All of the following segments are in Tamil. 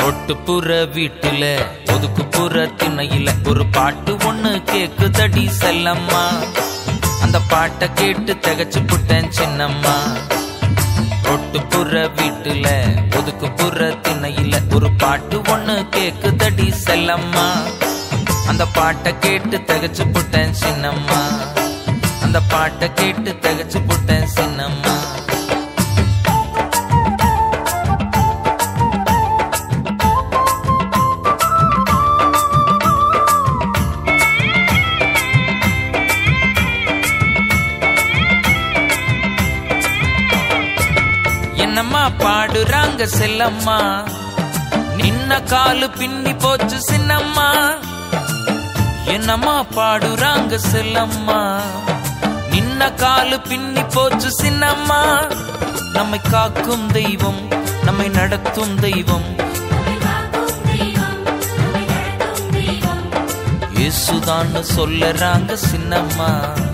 ஒட்டுப்புற வீட்டுல ஒதுக்குப்புற திண்ணையில ஒரு பாட்டு ஒண்ணு கேக்குதடி செல்லம்மா. அந்த பாட்டை கேட்டு திகச்சு புட்டேன் சின்னம்மா. ஒட்டுப்புற வீட்டுல ஒதுக்குப்புற திண்ணையில ஒரு பாட்டு ஒண்ணு கேக்குதடி செல்லம்மா. அந்த பாட்டை கேட்டு திகச்சு புட்டேன் சின்னம்மா. அந்த பாட்டை கேட்டு திகச்சு புட்டேன் சின்னம்மா. என்னம்மா பாடுறாங்க செல்லம்மா, நின்ன காலு பின்னி போச்சு சின்னம்மா. என்னம்மா பாடுறாங்க செல்லம்மா, நின்ன காலு பின்னி போச்சு சின்னம்மா. நம்மை காக்கும் தெய்வம், நம்மை நடத்தும் தெய்வம், இயேசுதான்னு சொல்லறாங்க சின்னம்மா.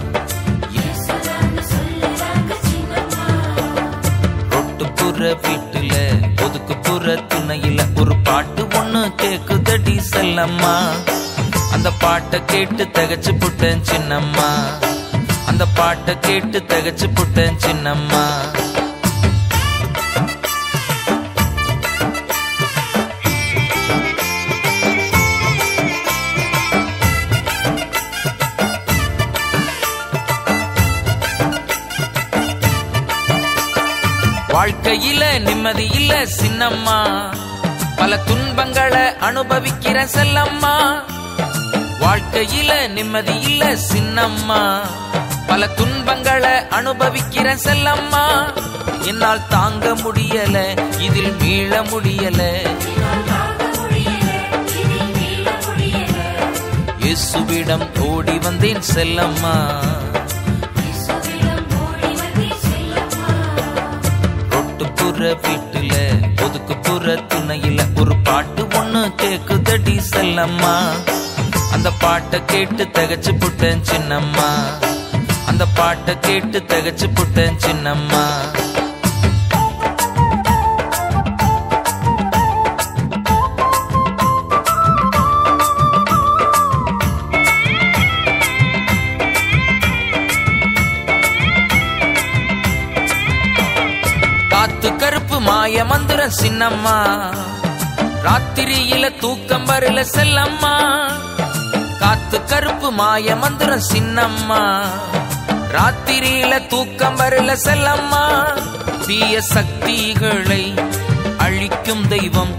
வீட்டுல ஒதுக்குப்புற திண்ணையில ஒரு பாட்டு ஒண்ணு கேக்குதடி செல்லம்மா. அந்த பாட்டை கேட்டு திகச்சு புட்டேன் சின்னம்மா. அந்த பாட்டை கேட்டு திகச்சு புட்டேன் சின்னம்மா. வாழ்க்கையில நிம்மதி இல்ல சின்னம்மா, பல துன்பங்களை அனுபவிக்கிற செல்லம்மா. வாழ்க்கையில நிம்மதி இல்ல சின்னம்மா, பல துன்பங்களை அனுபவிக்கிற செல்லம்மா. என்னால் தாங்க முடியல, இதில் மீள முடியல. இயேசுவிடம் ஓடி வந்தேன் செல்லம்மா. வீட்டுல ஒதுக்குப்புற திண்ணையில ஒரு பாட்டு ஒண்ணு கேக்குதடி செல்லம்மா. அந்த பாட்டை கேட்டு திகச்சு புட்டேன் சின்னம்மா. அந்த பாட்டை கேட்டு திகச்சு புட்டேன் சின்னம்மா. காத்து கருப்பு மாய மந்திரம் சின்னம்மா, ராத்திரியில தூக்கம் வரல செல்லம்மா. காத்து கருப்பு மாய மந்திரம் சின்னம்மா, ராத்திரியில தூக்கம் வரல செல்லம்மா. தீய சக்திகளை அழிக்கும் தெய்வம்,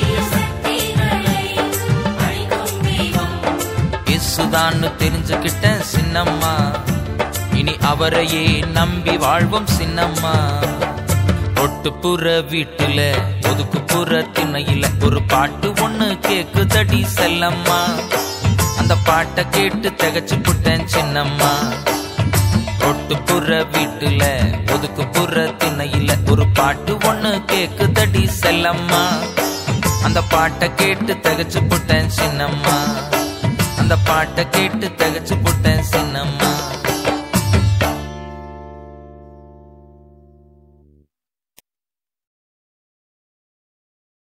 இயேசுதான்னு தெரிஞ்சுக்கிட்டேன் சின்னம்மா. இனி அவரையே நம்பி வாழ்வோம் சின்னம்மா. ஒட்டுப்புற வீட்டுல ஒதுக்குப்புற திண்ணையில ஒரு பாட்டு ஒண்ணு கேக்குதடி செல்லம்மா. அந்த பாட்டை கேட்டு திகச்சு புட்டேன் சின்னம்மா. ஒட்டுப்புற வீட்டுல ஒதுக்குப்புற திண்ணையில ஒரு பாட்டு ஒண்ணு கேக்குதடி செல்லம்மா. அந்த பாட்டை கேட்டு திகச்சு புட்டேன் சின்னம்மா. அந்த பாட்டை கேட்டு திகச்சு புட்டேன் சின்னம்மா.